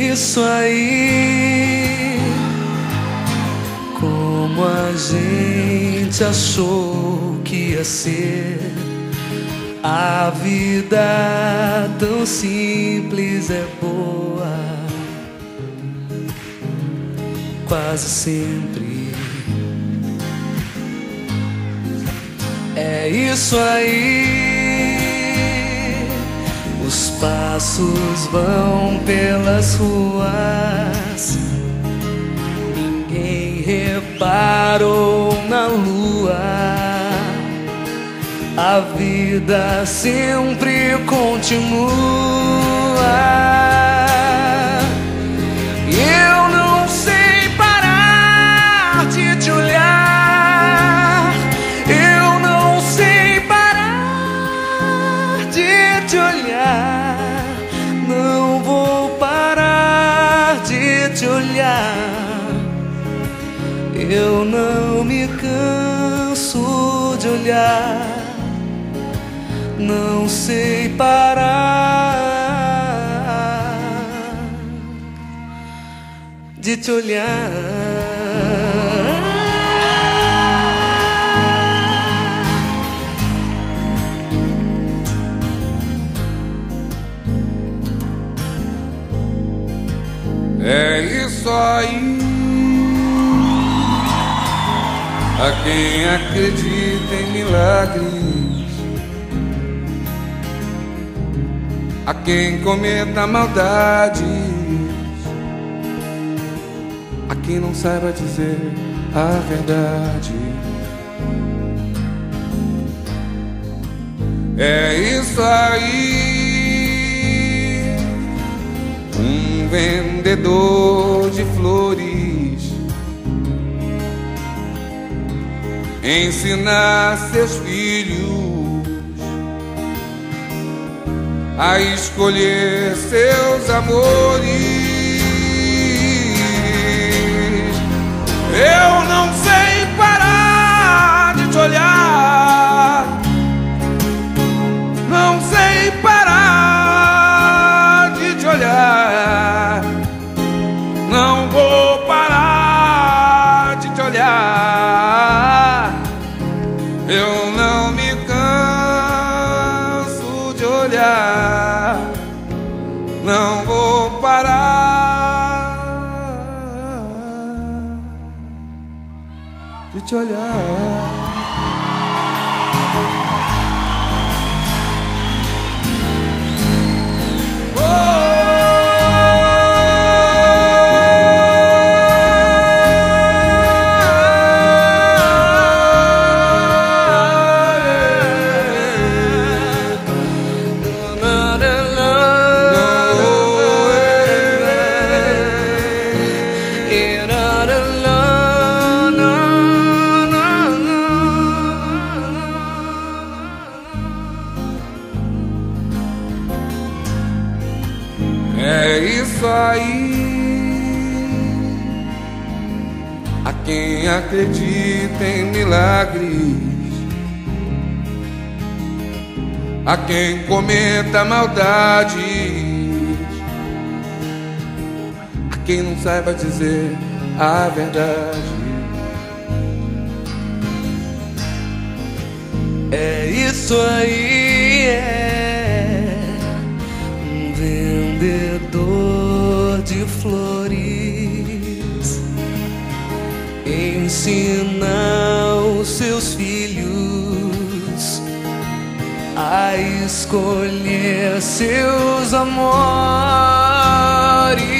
isso aí. Como a gente achou que ia ser. A vida tão simples é boa, quase sempre. É isso aí. Os passos vão pelas ruas, ninguém reparou na lua. A vida sempre continua. Eu não sei parar de te olhar. Eu não sei parar de te olhar. Não vou parar de te olhar. Eu não me canso de olhar. Não sei parar de te olhar. É isso aí. A quem acredita em milagres, a quem cometa maldades, a quem não saiba dizer a verdade. É isso aí. Um vendedor de flores ensinar seus filhos a escolher seus amores. Eu não sei parar de te olhar. Não sei parar de te olhar. Não vou parar de te olhar. Eu não me canso de olhar. Não vou parar de te olhar. É isso aí. A quem acredita em milagres, a quem cometa maldades, a quem não saiba dizer a verdade. É isso aí, é um vendedor de flores ensina os seus filhos a escolher seus amores.